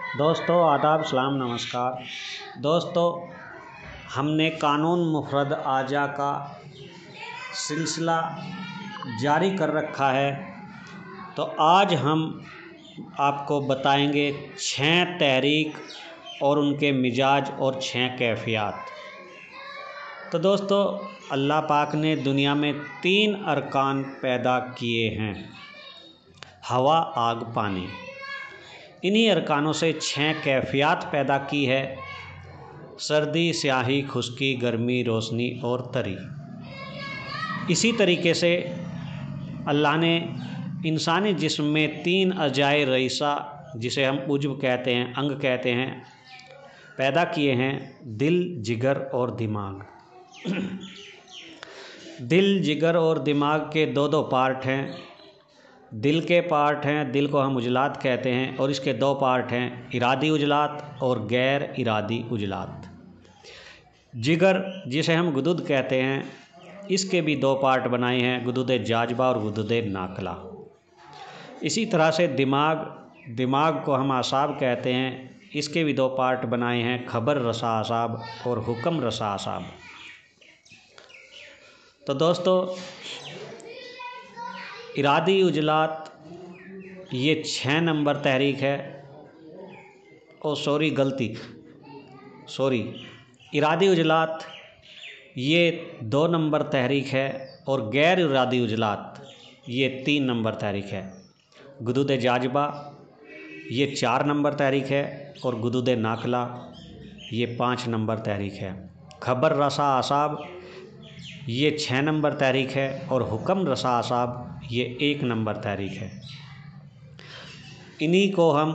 दोस्तों आदाब सलाम नमस्कार। दोस्तों हमने कानून मुफरद आजा का सिलसिला जारी कर रखा है। तो आज हम आपको बताएंगे 6 तहरीक और उनके मिजाज और 6 कैफियत। तो दोस्तों अल्लाह पाक ने दुनिया में 3 अरकान पैदा किए हैं, हवा, आग, पानी। इन्हीं अरकानों से 6 कैफियत पैदा की है, सर्दी, स्याही, खुश्की, गर्मी, रोशनी और तरी। इसी तरीके से अल्लाह ने इंसानी जिस्म में 3 अजाए रईसा, जिसे हम उज्व कहते हैं, अंग कहते हैं, पैदा किए हैं, दिल, जिगर और दिमाग। दिल, जिगर और दिमाग के दो पार्ट हैं। दिल के पार्ट हैं, दिल को हम उजलात कहते हैं, और इसके 2 पार्ट हैं, इरादी उजलात और गैर इरादी उजलात। जिगर जिसे हम गुदुद कहते हैं, इसके भी 2 पार्ट बनाए हैं, गुदुद जाजबा और गुदुद नाकला। इसी तरह से दिमाग को हम आसाब कहते हैं, इसके भी 2 पार्ट बनाए हैं, खबर रसा आसाब और हुक्म रसा आसाब। तो दोस्तों इरादी उजलात ये 6 नंबर तहरीक है। इरादी उजलात ये 2 नंबर तहरीक है और गैर इरादी उजलात ये 3 नंबर तहरीक है। गुदुद जाजबा ये 4 नंबर तहरीक है और गुदुद नाकला ये 5 नंबर तहरीक है। खबर रसा आसाब ये 6 नंबर तहरीक है और हुक्म रसा आसाब ये 1 नंबर तहरीक है। इन्हीं को हम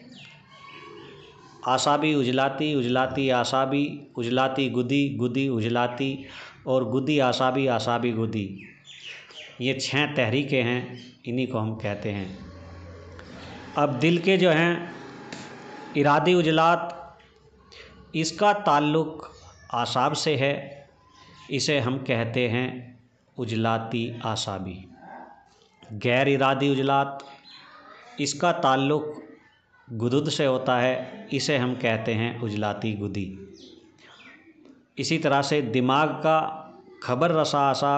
आसाबी उजलाती, उजलाती आसाबी, उजलाती गुदी, गुदी उजलाती और गुदी आसाबी, आसाबी गुदी, ये 6 तहरीकें हैं, इन्हीं को हम कहते हैं। अब दिल के जो हैं इरादी उजलात, इसका ताल्लुक़ आसाब से है, इसे हम कहते हैं उजलाती आसाबी। गैर इरादी उजलात, इसका ताल्लुक़ गुदुद से होता है, इसे हम कहते हैं उजलाती गुदी। इसी तरह से दिमाग का खबर रसा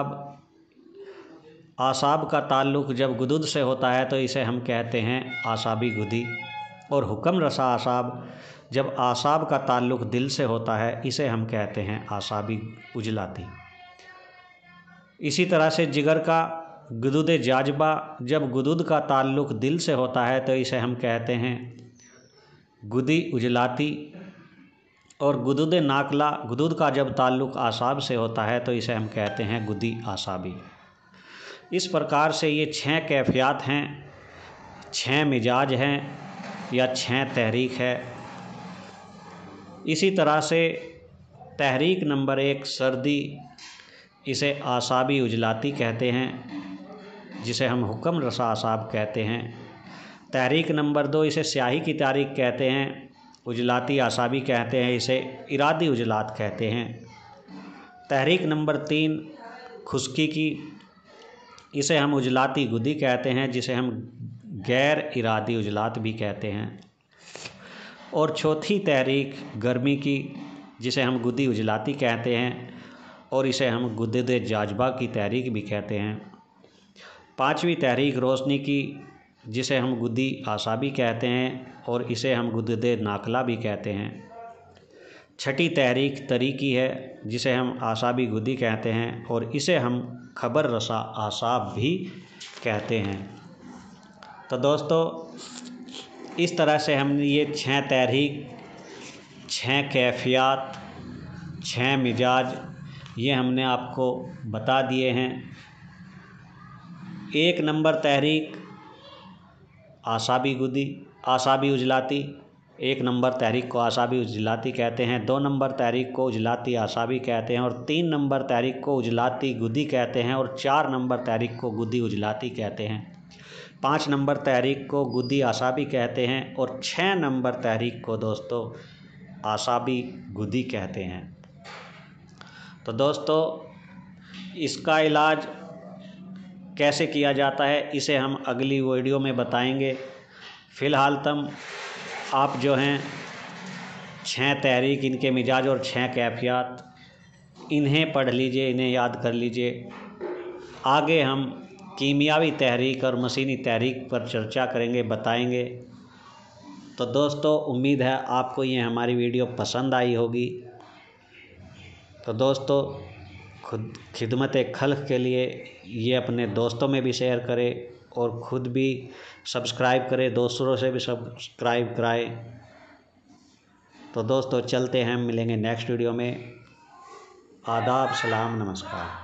आसाब का ताल्लुक़ जब गुदुद से होता है तो इसे हम कहते हैं आसाबी गुदी, और हुक्म रसा आसाब जब आसाब का ताल्लुक़ दिल से होता है, इसे हम कहते हैं आसाबी उजलाती। इसी तरह से जिगर का गुदुद जाजबा, जब गुदुद का ताल्लुक़ दिल से होता है तो इसे हम कहते हैं गुदी उजलाती, और गुदुद नाकला, गुदुद का जब ताल्लुक़ आसाब से होता है तो इसे हम कहते हैं गुदी आसाबी। इस प्रकार से ये 6 कैफियत हैं, 6 मिजाज हैं या 6 तहरीक है। इसी तरह से तहरीक नंबर 1 सर्दी, इसे आसाबी उजलाती कहते हैं, जिसे हम हुक्म रसा आसाब कहते हैं। तहरीक नंबर 2 इसे स्याही की तारीख कहते हैं, उजलाती आसाबी कहते हैं, इसे इरादी उजलात कहते हैं। तहरीक नंबर 3 खुश्की की, इसे हम उजलाती गुदी कहते हैं, जिसे हम गैर इरादी उजलात भी कहते हैं। और चौथी तहरीक गर्मी की, जिसे हम गुदी उजलाती कहते हैं, और इसे हम गुदुद जाजबा की तहरीक भी कहते हैं। 5वीं तहरीक रोशनी की, जिसे हम गुदी आसाबी कहते हैं, और इसे हम गुदुद नाकला भी कहते हैं। 6ठी तहरीक तरी की है, जिसे हम आसाबी गुदी कहते हैं, और इसे हम खबर रसा आसाब भी कहते हैं। तो दोस्तों इस तरह से हमने ये 6 तहरीक, 6 कैफियत, 6 मिजाज ये हमने आपको बता दिए हैं। 1 नंबर तहरीक आसाबी गुदी, आसाबी उजलाती, 1 नंबर तहरीक को आसाबी उजलाती कहते हैं, 2 नंबर तहरीक को उजलाती आसाबी कहते हैं, और 3 नंबर तहरीक को उजलाती गुदी कहते हैं, और 4 नंबर तहरीक को गुदी उजलाती कहते हैं, 5 नंबर तहरीक को गुदी आसाबी कहते हैं, और 6 नंबर तहरीक को दोस्तों आसाबी गुदी कहते हैं। तो दोस्तों इसका इलाज कैसे किया जाता है इसे हम अगली वीडियो में बताएंगे। फ़िलहाल तुम आप जो हैं 6 तहरीक, इनके मिजाज और 6 कैफियत, इन्हें पढ़ लीजिए, इन्हें याद कर लीजिए। आगे हम कीमियावी तहरीक और मशीनी तहरीक पर चर्चा करेंगे, बताएंगे। तो दोस्तों, उम्मीद है आपको ये हमारी वीडियो पसंद आई होगी। तो दोस्तों, खिदमत खल्क़ के लिए ये अपने दोस्तों में भी शेयर करें और ख़ुद भी सब्सक्राइब करें, दूसरों से भी सब्सक्राइब कराएं। तो दोस्तों, चलते हैं, मिलेंगे नेक्स्ट वीडियो में। आदाब, सलाम, नमस्कार।